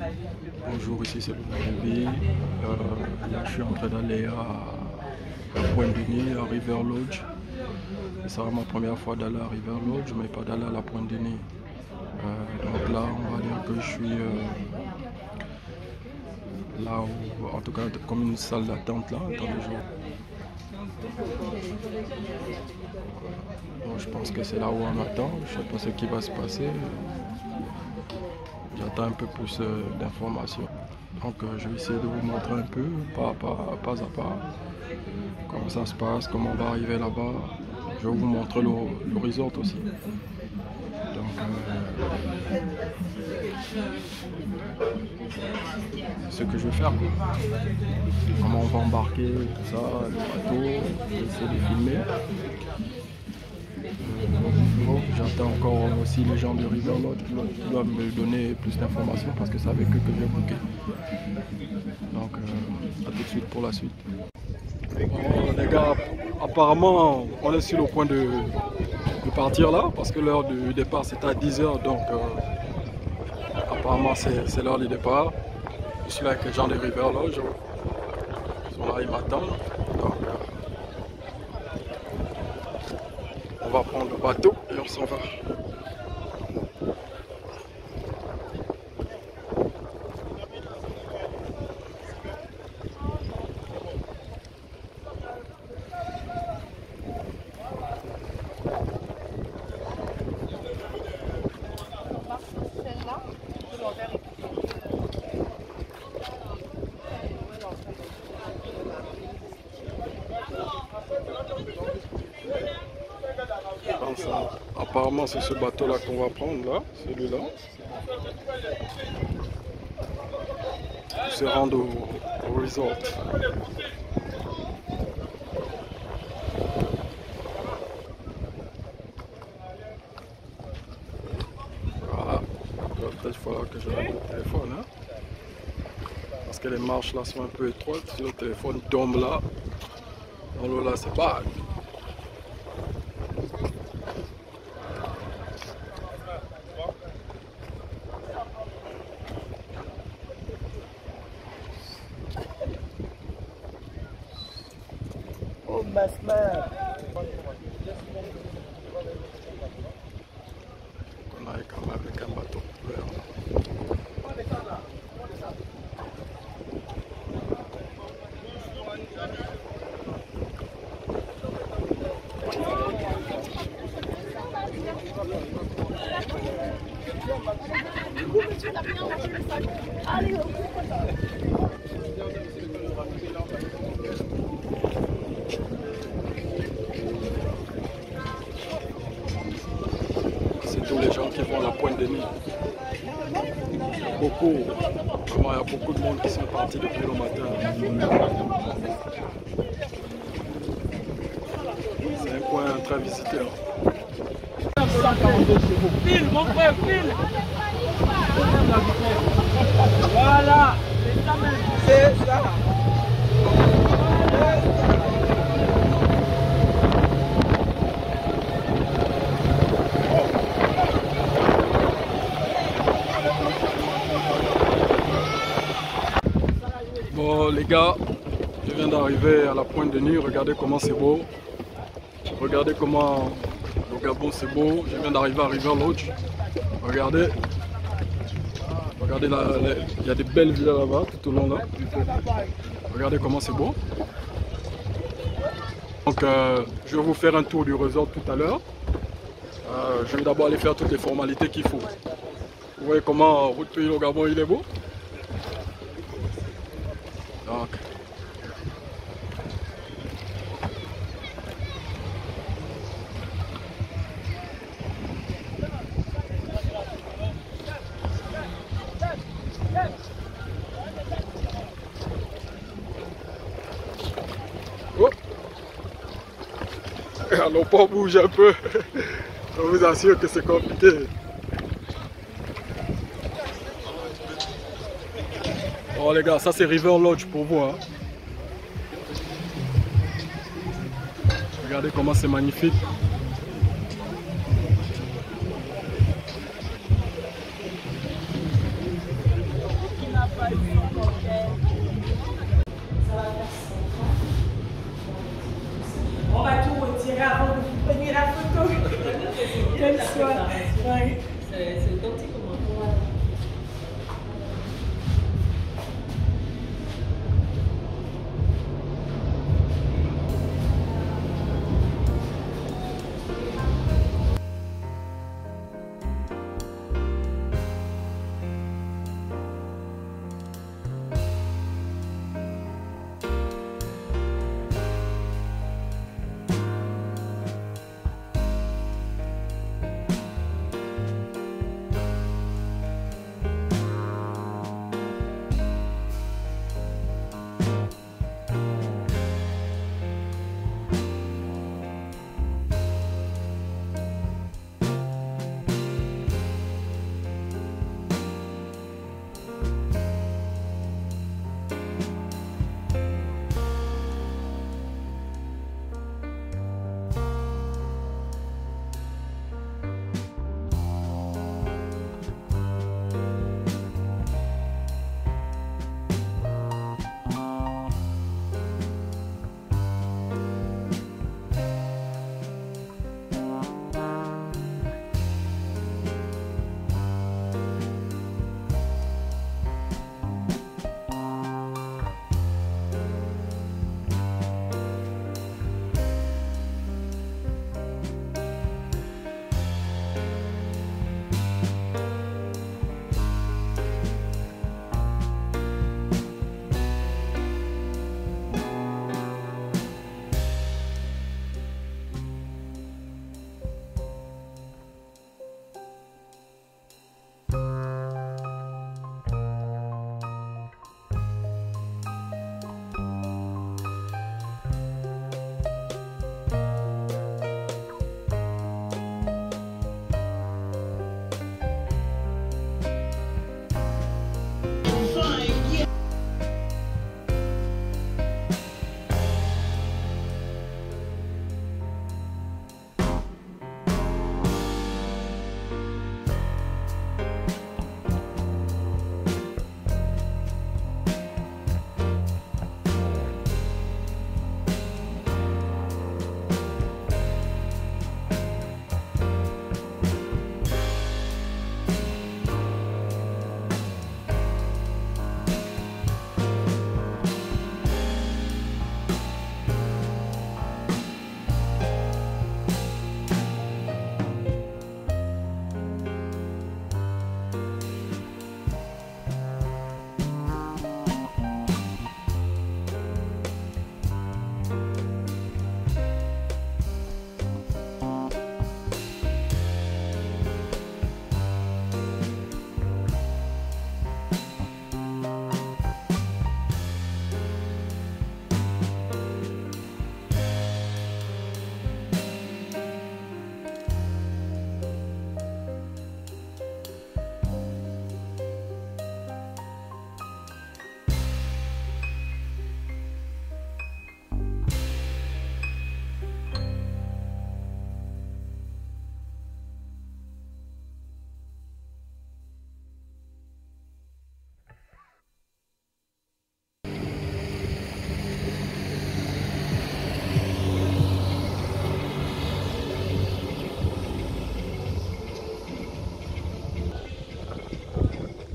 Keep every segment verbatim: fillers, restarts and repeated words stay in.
Bonjour, ici c'est le Nairobi. Euh, là, je suis en train d'aller à Pointe-Denis, à River Lodge. C'est ma première fois d'aller à River Lodge, mais pas d'aller à la Pointe-Denis. Euh, donc là, on va dire que je suis euh, là où, en tout cas, comme une salle d'attente là, dans le jour. Bon, je pense que c'est là où on attend. Je ne sais pas ce qui va se passer. J'attends un peu plus euh, d'informations. Donc euh, je vais essayer de vous montrer un peu, pas, pas, pas à pas, comment ça se passe, comment on va arriver là-bas. Je vais vous montrer le, le resort aussi. Donc euh, ce que je vais faire, quoi. Comment on va embarquer, tout ça, le bateau, essayer de filmer. Euh, J'attends encore aussi les gens de River Lodge qui doivent me donner plus d'informations parce que c'est avec eux que j'ai booké. Donc euh, à tout de suite pour la suite. Bon, les gars, apparemment on est sur le point de, de partir là parce que l'heure du départ c'était à dix heures, donc euh, apparemment c'est l'heure du départ. Je suis là avec les gens de River Lodge. Ils sont là, ils m'attendent. Donc euh, on va prendre le bateau et on s'en va. Ça, apparemment c'est ce bateau là qu'on va prendre là, celui-là. Pour se rendre au, au resort. Voilà. Peut-être qu'il faudra que je règle le téléphone. Hein? Parce que les marches là sont un peu étroites. Si le téléphone tombe là, dans l'eau là c'est pas. Oh, Basma. On arrive quand même avec un bateau couvert. C'est tous les gens qui vont à la Pointe-Denis. Il y a beaucoup, vraiment, il y a beaucoup de monde qui sont partis depuis le matin. C'est un coin très visité. Hein. File, mon frère, file. Voilà. C'est ça. Bon les gars, je viens d'arriver à la Pointe-Denis, regardez comment c'est beau. Regardez comment le Gabon c'est beau. Je viens d'arriver à River Lodge. Regardez. Regardez là, il y a des belles villas là-bas tout au long là. Regardez comment c'est beau. Donc euh, je vais vous faire un tour du resort tout à l'heure. Euh, je vais d'abord aller faire toutes les formalités qu'il faut. Vous voyez comment route pays au Gabon il est beau. Donc oh. Alors pas bouger un peu. Je vous assure que c'est compliqué. Bon les gars, ça c'est River Lodge pour vous. Hein. Regardez comment c'est magnifique.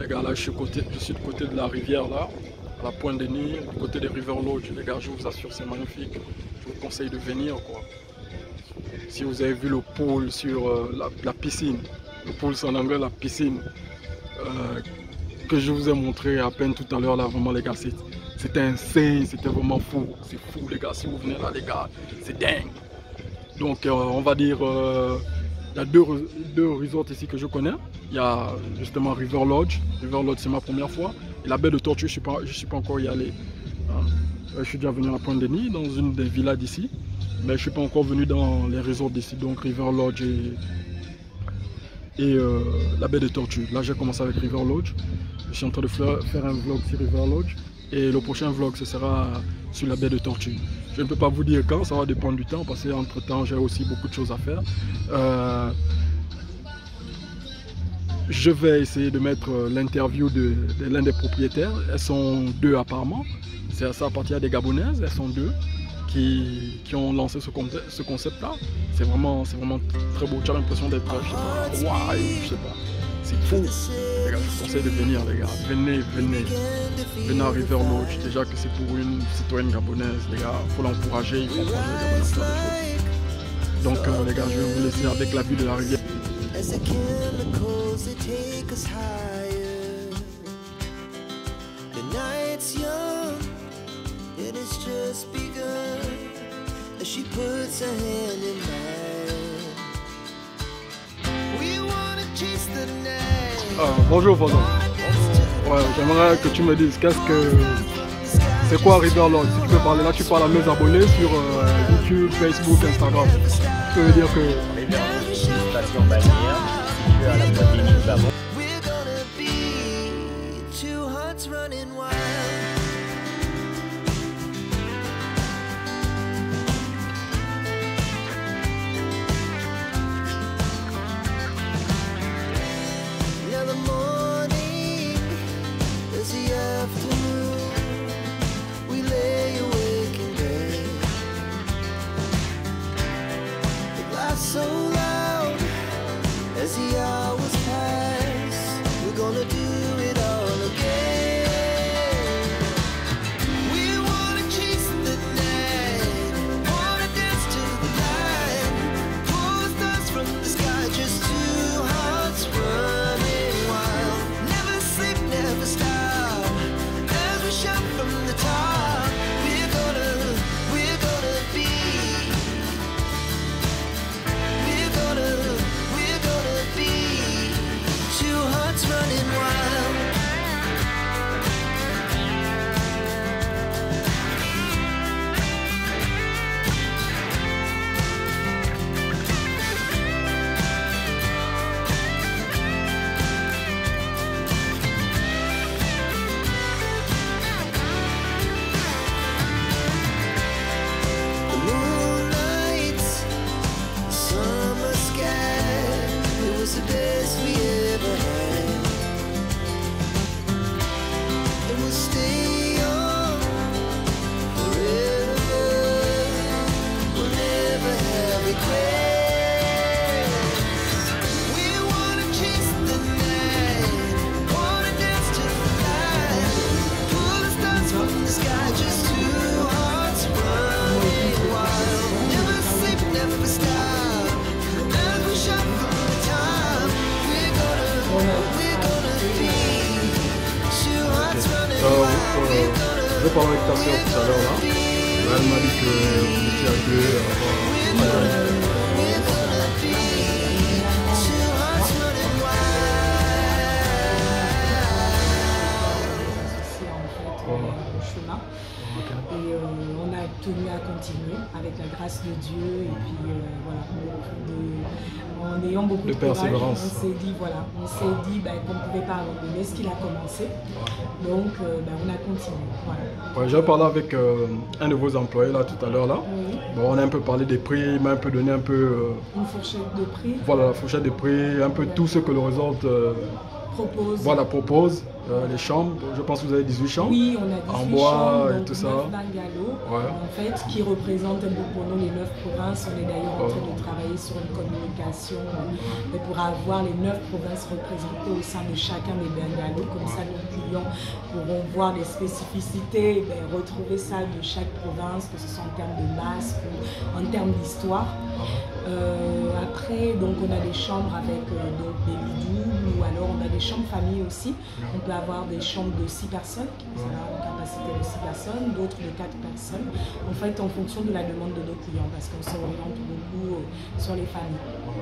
les gars, là je suis, côté, je suis du côté de la rivière là, à la Pointe-Denis, du côté des River Lodge. Les gars, je vous assure, c'est magnifique. Je vous conseille de venir quoi. Si vous avez vu le pool sur euh, la, la piscine, le pool c'est en anglais la piscine, euh, que je vous ai montré à peine tout à l'heure là, vraiment les gars, c'était insane, c'était vraiment fou. C'est fou les gars, si vous venez là les gars, c'est dingue. Donc euh, on va dire, euh, il y a deux, deux resorts ici que je connais. Il y a justement River Lodge. River Lodge c'est ma première fois. Et la baie de Tortue, je ne suis pas encore y allé. Hein. Je suis déjà venu à Pointe-Denis, dans une des villas d'ici. Mais je ne suis pas encore venu dans les resorts d'ici. Donc River Lodge et, et euh, la baie de Tortue. Là j'ai commencé avec River Lodge. Je suis en train de faire un vlog sur River Lodge. Et le prochain vlog ce sera sur la baie de Tortue. Je ne peux pas vous dire quand, ça va dépendre du temps parce qu'entre temps j'ai aussi beaucoup de choses à faire. Euh, je vais essayer de mettre l'interview de, de l'un des propriétaires. Elles sont deux apparemment. C'est ça à partir des Gabonaises, elles sont deux qui, qui ont lancé ce concept, ce concept là. C'est vraiment, c'est vraiment très beau. Tu as l'impression d'être, je sais pas, waouh, je sais pas. C'est fou. Les gars, je vous conseille de venir les gars. Venez, venez. Venez à River Lodge. Déjà que c'est pour une citoyenne gabonaise, les gars. Il faut l'encourager, il faut encourager les Gabonaises à faire des choses. Donc euh, les gars, je vais vous laisser avec la vue de la rivière. Ah, bonjour Fodon. Ouais, j'aimerais que tu me dises qu'est-ce que c'est quoi River Lodge. Si tu peux parler là, tu parles à mes abonnés sur euh, YouTube, Facebook, Instagram. Tu peux me dire que River Lodge, c'est une station balnéaire située à la Pointe-Denis du Gabon. So loud as the hours pass, we're gonna do it all again. We wanna chase the night, wanna dance to the light, pull the stars from the sky, just two hearts running wild. Never sleep, never stop, as we shout from the top. We're gonna, we're gonna be. Running wild. The moonlight, summer sky, it was the best we ever had. Stay on forever. We'll never have regrets. We wanna chase the night, wanna dance to the light, pull the stars from the sky, just two hearts running wild. Never sleep, never stop, as we shout from the top. We're gonna, we're gonna be two hearts running. Euh, euh, je parlais avec ta soeur tout à l'heure là. Elle m'a dit que vous étiez à deux à avoir. Le chemin et euh, on a tenu à continuer avec la grâce de Dieu et puis euh, voilà, de, en ayant beaucoup de, de courage, persévérance. on s'est dit voilà, on s'est dit bah, qu'on ne pouvait pas abandonner ce qu'il a commencé, donc euh, bah, on a continué. Voilà. Ouais, j'ai parlé avec euh, un de vos employés là tout à l'heure là. Oui. Bon, on a un peu parlé des prix, il m'a un peu donné un peu euh, Une fourchette de prix. voilà la fourchette des prix, un peu tout ce que le resort euh, Propose. voilà propose. Euh, les chambres, je pense que vous avez dix-huit chambres. Oui, on a dix-huit en bois chambres, et donc tout ça. neuf bungalows, Ouais. en fait, qui représentent un peu pour nous les neuf provinces. On est d'ailleurs en Oh. train de travailler sur une communication euh, pour avoir les neuf provinces représentées au sein de chacun des bungalows. Comme ça, nos clients pourront voir les spécificités, ben, retrouver ça de chaque province, que ce soit en termes de masse ou en termes d'histoire. Euh, après, donc, on a des chambres avec euh, donc, des lits doubles, ou alors on a des chambres famille aussi. On peut avoir des chambres de six personnes, qui peuvent avoir une capacité de six personnes, d'autres de quatre personnes, en fait en fonction de la demande de nos clients, parce qu'on s'oriente beaucoup euh, sur les familles.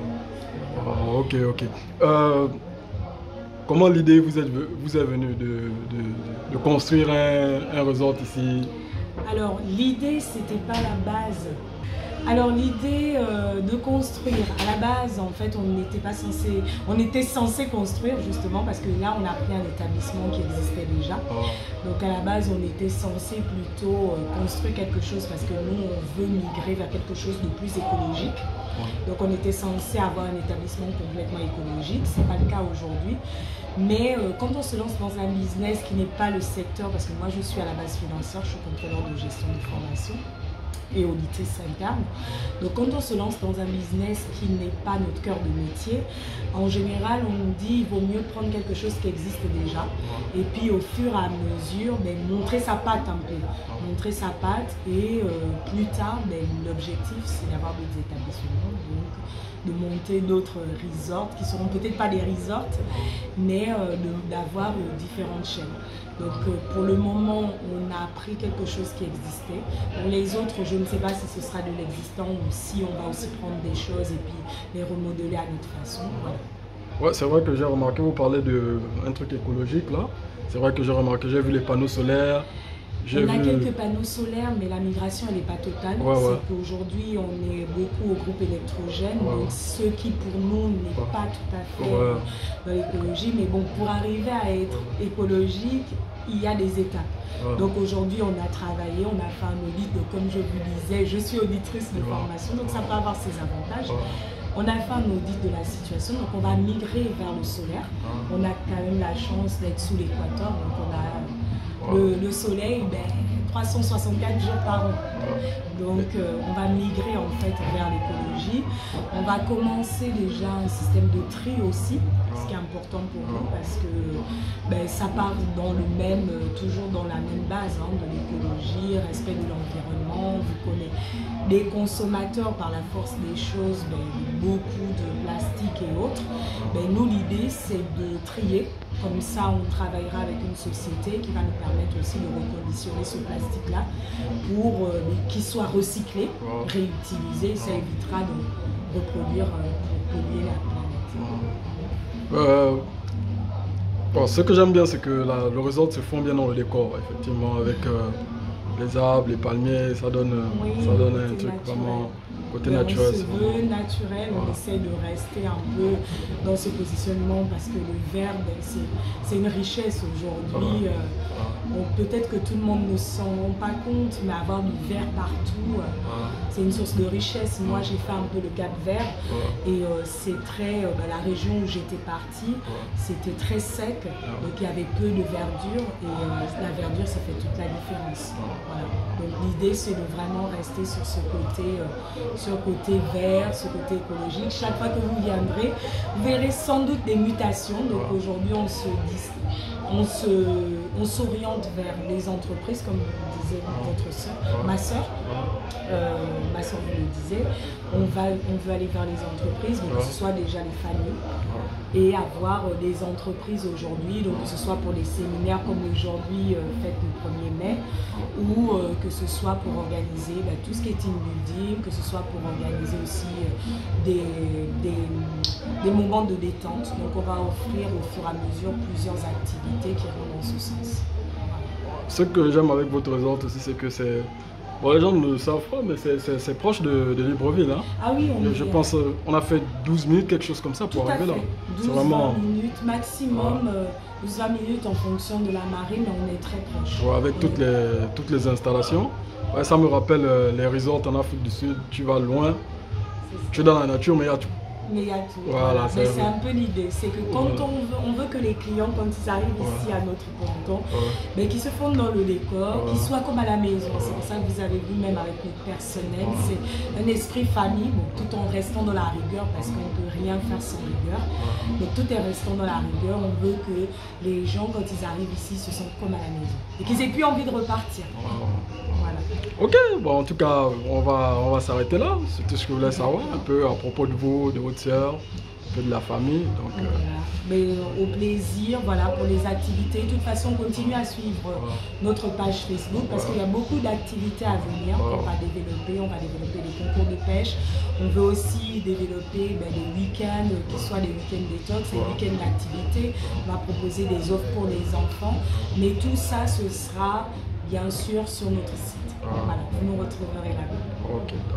Oh, ok, ok. Euh, comment l'idée vous, êtes, vous est venue de, de, de construire un, un resort ici? Alors l'idée, c'était pas la base. Alors l'idée euh, de construire, à la base en fait on n'était pas censé, on était censé construire justement parce que là on a pris un établissement qui existait déjà. Oh. Donc à la base on était censé plutôt euh, construire quelque chose parce que nous on veut migrer vers quelque chose de plus écologique. Donc on était censé avoir un établissement complètement écologique, c'est pas le cas aujourd'hui. Mais euh, quand on se lance dans un business qui n'est pas le secteur, parce que moi je suis à la base financière, je suis contrôleur de gestion de formation et auditrice interne. Donc quand on se lance dans un business qui n'est pas notre cœur de métier, en général on nous dit il vaut mieux prendre quelque chose qui existe déjà et puis au fur et à mesure ben, montrer sa patte un peu, montrer sa patte et euh, plus tard ben, l'objectif c'est d'avoir d'autres établissements, donc de monter d'autres resorts qui seront peut-être pas des resorts mais euh, d'avoir euh, différentes chaînes. Donc euh, pour le moment, on a appris quelque chose qui existait. Pour les autres, je ne sais pas si ce sera de l'existant ou si on va aussi prendre des choses et puis les remodeler à notre façon. Voilà. Ouais, c'est vrai que j'ai remarqué, vous parlez d'un truc écologique là. C'est vrai que j'ai remarqué, j'ai vu les panneaux solaires. On a vu... quelques panneaux solaires, mais la migration elle n'est pas totale. Ouais, ouais. C'est qu'aujourd'hui on est beaucoup au groupe électrogène, Ouais. donc ce qui pour nous n'est Ouais. pas tout à fait Ouais. euh, dans l'écologie. Mais bon, pour arriver à être écologique, il y a des étapes. Ouais. Donc aujourd'hui on a travaillé, on a fait un audit, donc comme je vous disais, je suis auditrice de Ouais. formation, donc ça peut avoir ses avantages. Ouais. On a fait un audit de la situation, donc on va migrer vers le solaire. On a quand même la chance d'être sous l'équateur, donc on a le, le soleil ben, trois cent soixante-quatre jours par an. Donc euh, on va migrer en fait vers l'écologie. On va commencer déjà un système de tri aussi, ce qui est important pour nous parce que ben, ça part dans le même, euh, toujours dans la même base hein, de l'écologie, respect de l'environnement. Vu qu'on est des consommateurs par la force des choses, ben, beaucoup de plastique et autres. Ben, nous l'idée c'est de trier. Comme ça, on travaillera avec une société qui va nous permettre aussi de reconditionner ce plastique-là pour euh, qu'il soit recyclé, réutilisé. Ça évitera de reproduire euh, pour polluer la planète. Euh, bon, ce que j'aime bien, c'est que la, le resort se fond bien dans le décor, effectivement, avec euh, les arbres, les palmiers, ça donne, Oui, ça donne un côté truc naturel. vraiment côté Ben, naturel. on se c'est veut vraiment- naturel, on Voilà. essaie de rester un peu dans ce positionnement parce que le vert, ben, c'est une richesse aujourd'hui. Voilà. Euh, bon, peut-être que tout le monde ne s'en rend pas compte, mais avoir du vert partout, euh, Voilà. c'est une source de richesse. Moi, j'ai fait un peu le Cap Vert Voilà. et euh, c'est très, euh, ben, la région où j'étais partie, c'était très sec, donc il y avait peu de verdure et euh, la verdure, ça fait toute la différence. Voilà. Donc l'idée, c'est de vraiment rester sur ce côté, euh, sur le côté vert, ce côté écologique. Chaque fois que vous viendrez, vous verrez sans doute des mutations. Donc aujourd'hui, on se dis- on se, on s'oriente vers les entreprises, comme vous disait votre soeur, ma soeur. Euh, ma soeur vous le disait, on, va, on veut aller vers les entreprises, donc que ce soit déjà les familles et avoir euh, des entreprises aujourd'hui, donc que ce soit pour les séminaires comme aujourd'hui euh, fait le premier mai, ou euh, que ce soit pour organiser bah, tout ce qui est team building, que ce soit pour organiser aussi euh, des, des, des moments de détente. Donc on va offrir au fur et à mesure plusieurs activités qui vont dans ce sens. Ce que j'aime avec votre resort aussi, c'est que c'est... Bon, les gens ne le savent pas, mais c'est proche de, de Libreville. Hein. Ah oui, on Je est- pense euh, on a fait douze minutes, quelque chose comme ça, pour Tout à arriver fait. là. C'est douze vraiment... vingt minutes maximum, euh, douze vingt minutes en fonction de la marée, mais on est très proche. Ouais, avec On toutes est- les, toutes les installations. Ouais, ça me rappelle euh, les resorts en Afrique du Sud. Tu vas loin, c'est ça. tu es dans la nature, mais il y a tout. Mais il y a tout. Voilà, Voilà. c'est Mais vrai. c'est un peu l'idée. C'est que quand Voilà. on, veut, on veut que les clients, quand ils arrivent ici à notre ponton, Ouais. mais qu'ils se fondent dans le décor, Ouais. qu'ils soient comme à la maison. C'est pour ça que vous avez vu, même avec notre personnel, Ouais. c'est un esprit famille, bon, tout en restant dans la rigueur, parce qu'on ne peut rien faire sans rigueur. Mais tout en restant dans la rigueur, on veut que les gens, quand ils arrivent ici, se sentent comme à la maison. Et qu'ils aient plus envie de repartir. Voilà. Ok, bon, en tout cas, on va, on va s'arrêter là. C'est tout ce que je voulais savoir, un peu à propos de vous, de votre sœur, un peu de la famille. Donc, euh, Voilà. Mais euh, au plaisir, voilà, pour les activités. De toute façon, continuez à suivre euh, notre page Facebook parce Voilà. qu'il y a beaucoup d'activités à venir Voilà. qu'on va développer. On va développer des concours de pêche. On veut aussi développer ben, des week-ends, euh, qui soient des week-ends détox, des Voilà. week-ends d'activités. On va proposer des offres pour les enfants. Mais tout ça, ce sera bien sûr sur notre site. Voilà. Voilà, vous nous retrouverez là-bas. ok.